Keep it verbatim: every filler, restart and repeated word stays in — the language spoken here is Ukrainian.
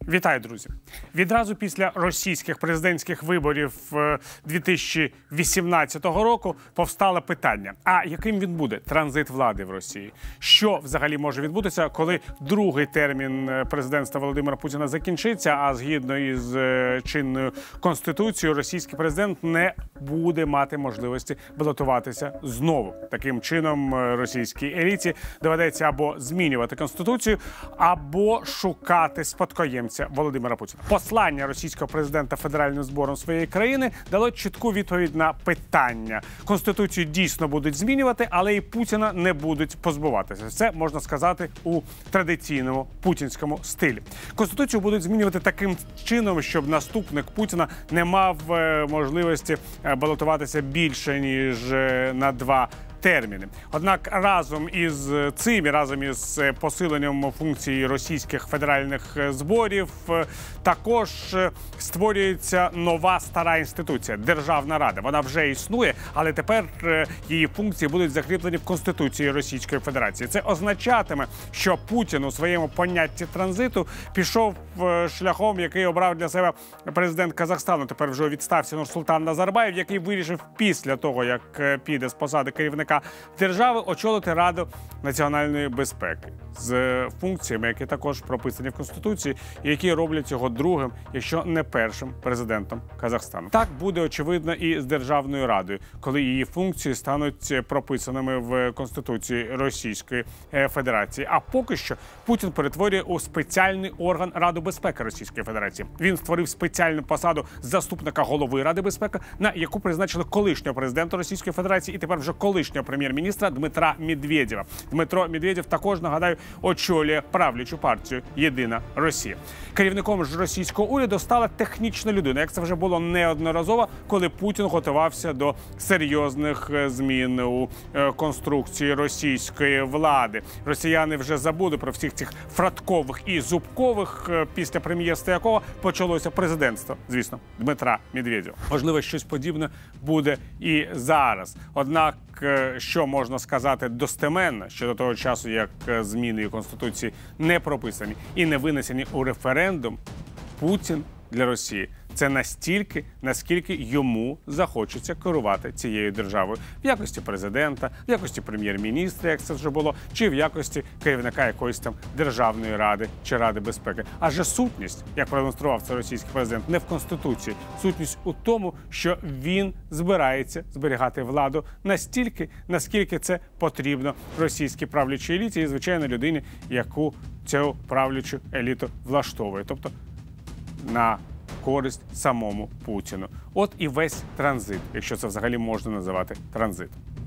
Вітаю, друзі! Відразу після російських президентських виборів дві тисячі вісімнадцятого року повстало питання, а яким він буде транзит влади в Росії? Що взагалі може відбутися, коли другий термін президентства Володимира Путіна закінчиться, а згідно із чинною конституцією російський президент не буде мати можливості балотуватися знову. Таким чином російській еліті доведеться або змінювати конституцію, або шукати спадкоємця Володимира Путіна. Послання російського президента Федеральним збором своєї країни дало чітку відповідь на питання. Конституцію дійсно будуть змінювати, але і Путіна не будуть позбуватися. Це можна сказати у традиційному путінському стилі. Конституцію будуть змінювати таким чином, щоб наступник Путіна не мав можливості балотуватися більше, ніж на два терміни. Однак разом із цим, разом із посиленням функцій російських федеральних зборів, також створюється нова стара інституція – Державна Рада. Вона вже існує, але тепер її функції будуть закріплені в Конституції Російської Федерації. Це означатиме, що Путін у своєму понятті транзиту пішов шляхом, який обрав для себе президент Казахстану, тепер вже у відставці Нурсултан Назарбаєв, який вирішив після того, як піде з посади керівника держави, очолити Раду національної безпеки з функціями, які також прописані в Конституції, і які роблять його другим, якщо не першим президентом Казахстану. Так буде, очевидно, і з Державною Радою, коли її функції стануть прописаними в Конституції Російської Федерації. А поки що Путін перетворює у спеціальний орган Раду безпеки Російської Федерації. Він створив спеціальну посаду заступника голови Ради безпеки, на яку призначили колишнього президента Російської Федерації і тепер вже колишнього прем'єр-міністра Дмитра Медведєва. Дмитро Медведєв також, нагадаю, очолює правлячу партію «Єдина Росія». Керівником ж російського уряду стала технічна людина, як це вже було неодноразово, коли Путін готувався до серйозних змін у конструкції російської влади. Росіяни вже забули про всіх цих Фраткових і Зубкових, після прем'єрства якого почалося президентство, звісно, Дмитра Медведєва. Можливо, щось подібне буде і зараз. Однак, що можна сказати достеменно, що до того часу, як зміни у Конституції не прописані і не винесені у референдум, Путін для Росії – це настільки, наскільки йому захочеться керувати цією державою. В якості президента, в якості прем'єр-міністра, як це вже було, чи в якості керівника якоїсь там Державної Ради чи Ради безпеки. Адже сутність, як продемонстрував це російський президент, не в Конституції. Сутність у тому, що він збирається зберігати владу настільки, наскільки це потрібно російській правлячій еліті і, звичайно, людині, яку цю правлячу еліту влаштовує. Тобто на користь самому Путіну. От і весь транзит, якщо це взагалі можна називати транзитом.